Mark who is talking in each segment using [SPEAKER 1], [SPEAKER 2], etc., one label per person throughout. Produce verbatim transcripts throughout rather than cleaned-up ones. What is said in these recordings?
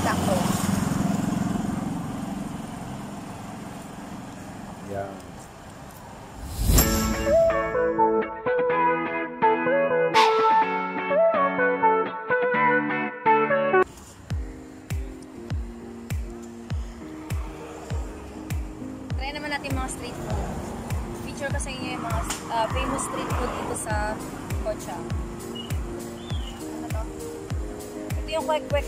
[SPEAKER 1] taco.
[SPEAKER 2] Yeah.
[SPEAKER 1] Try naman natin mga street food. Picture ko sa inyo yung mga uh, famous street food dito sa Koh Chang. Ano to? Ito yung kwek-kwek.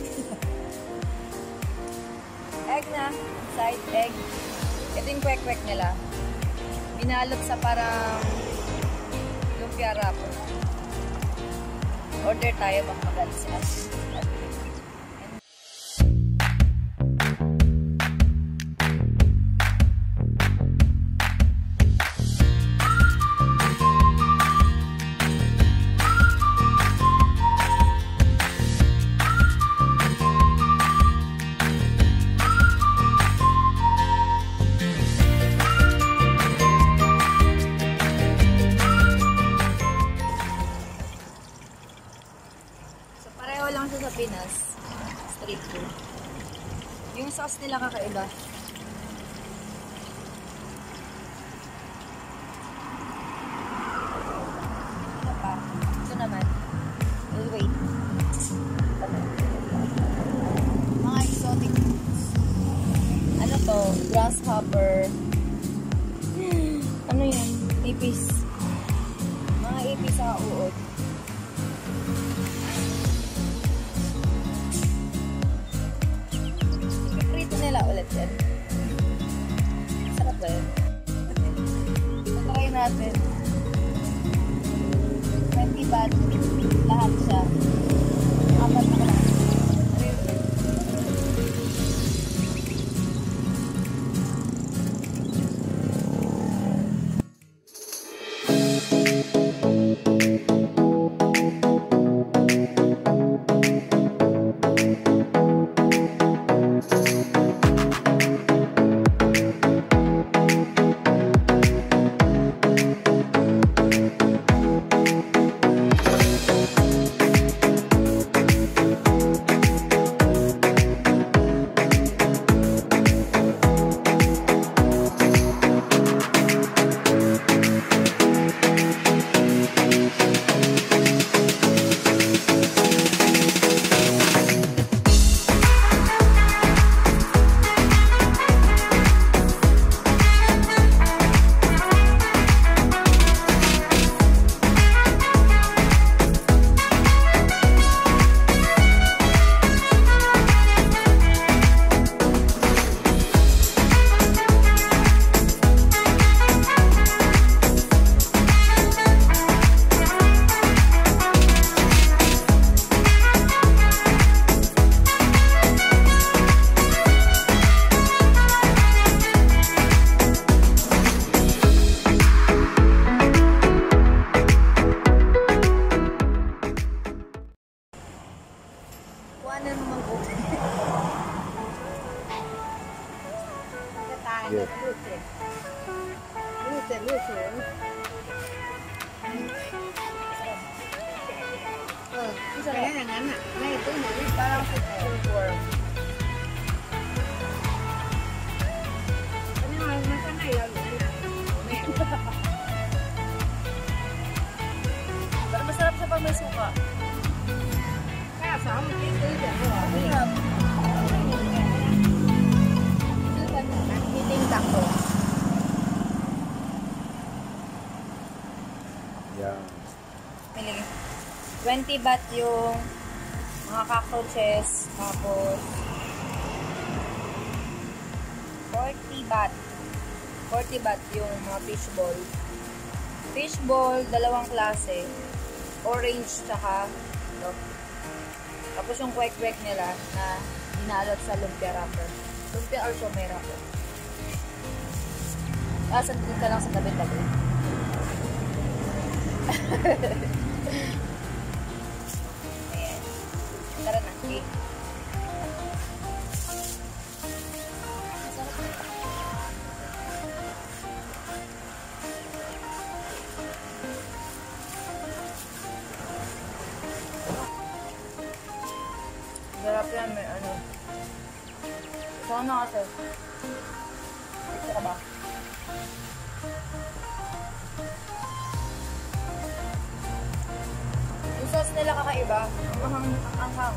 [SPEAKER 1] Egg na. Side egg. Ito yung kwek-kwek nila. Binalot sa parang lumpia wrapper. Order tayo, baka magalit sila. Pareho lang siya sa Pinas, street food. Yung sauce nila kakaiba. Ano pa? Ito naman. We'll wait. Mga exotic foods. Ano to? Grasshopper. Ano yan? Ipis. Mga ipis sa uod. Nila ulit yan. Sarap ba yun? Try natin. twenty baht. Lahat siya. Apat na lang.
[SPEAKER 2] Yeah.
[SPEAKER 1] Kaya nga nga na. Na ito mo. Parang silkworm. Ano nga, masanay lang. Pero masarap siya pag may suka. Kaya sa amin, ito dyan. Masarap. Eating taco.
[SPEAKER 2] Yeah.
[SPEAKER 1] twenty baht yung mga cockroaches, tapos forty baht. forty baht yung mga fishball. Fishball, dalawang klase. Orange tsaka ito. Tapos yung kwek-kwek nila na dinalot sa lumpia wrapper. Lumpia or siomai wrapper. Kasan din ka lang sa tabi-tabi. Ayan. Tara na. Okay. Sarap. Sarap yan, may ano. Gusto ko na kasi. Gusto ka ba? Yung sauce nila kakaiba. Ang anghang, ang anghang.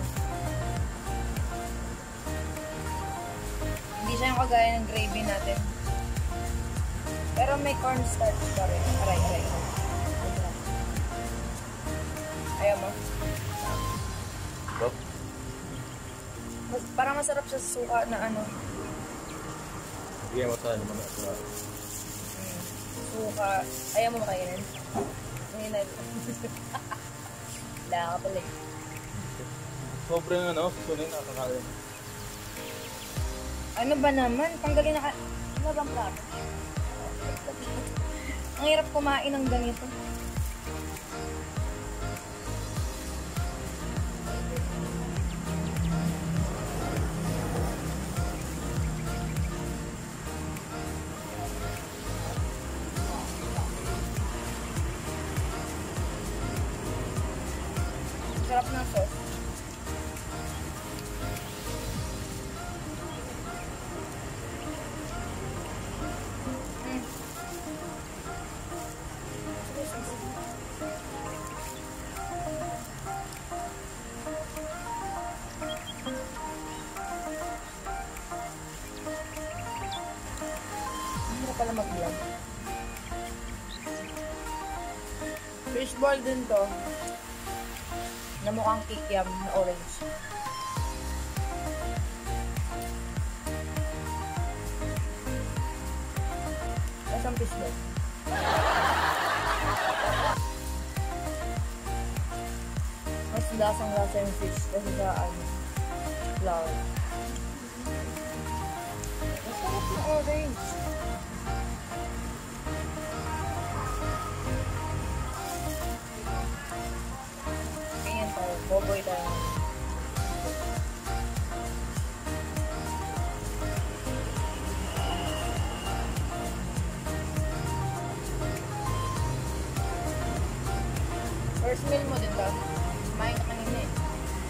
[SPEAKER 1] Hindi siya yung kagaya ng gravy natin. Pero may cornstarch pa rin. Aray, aray. Ayaw mo?
[SPEAKER 2] Stop.
[SPEAKER 1] Mas, parang masarap siya sa suka na ano.
[SPEAKER 2] Sige mo tayo naman ako.
[SPEAKER 1] Hmm. Suka. Ayaw mo makainin? Ngayon na. Wala ka pala eh.
[SPEAKER 2] Sobrang ano, susunin nakakain.
[SPEAKER 1] Ano ba naman? Tanggalin na ka... Ano bang plato? Ang hirap kumain ng ganito. Sarap ng sauce. Mm. Ang hirap pala mag-vlog. Fishball din to. Na mukhang kikiam na orange. Asang fishball? Mas lasang-lasa yung fish kasi sa ano, flour. Masarap yung orange. Ganyan tayo. Boboy tayo. First meal mo din ba? Kumain ka kanina eh.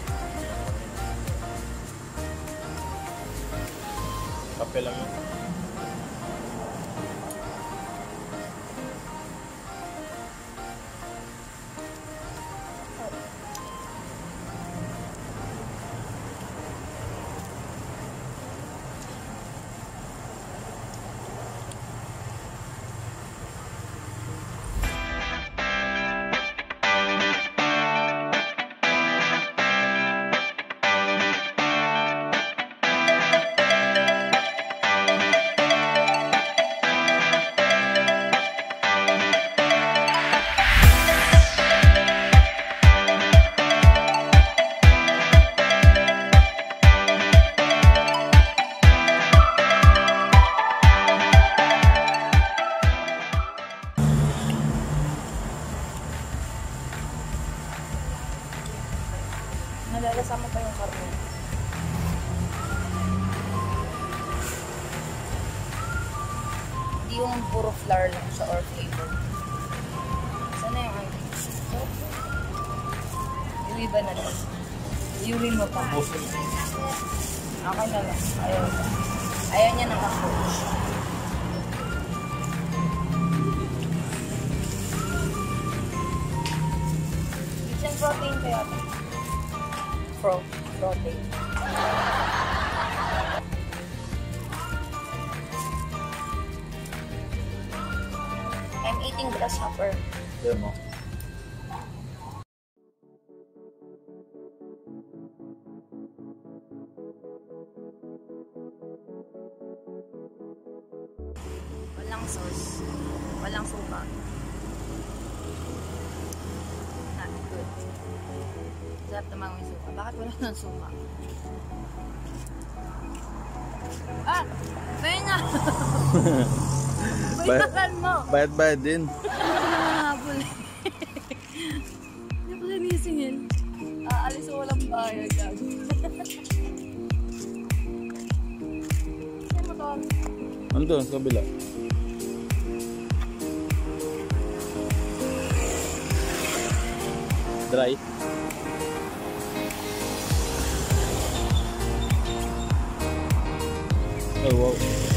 [SPEAKER 2] Kape lang yun.
[SPEAKER 1] Nalalasama pa yung karne. Hindi yung puro flour lang siya or flavor. Sana yung ano? Yung iba na lang. Iurin mo pa. Okay na lang. Ayaw. Ayaw niya ng approach. Kitchen protein kaya ito. Pro protein. I'm eating grasshopper.
[SPEAKER 2] Yan mo.
[SPEAKER 1] Walang sauce. Walang suka. Not good. Sarap naman may suka. Bakit wala ng suka? Ah! Pahinga! Pahingakan mo!
[SPEAKER 2] Bayad-bayad din.
[SPEAKER 1] Nakakabol. Hindi pala nisingin. Aalis ko walang bayad. Saan mo to?
[SPEAKER 2] Andun, sa kabila. Dry. Ay, wow.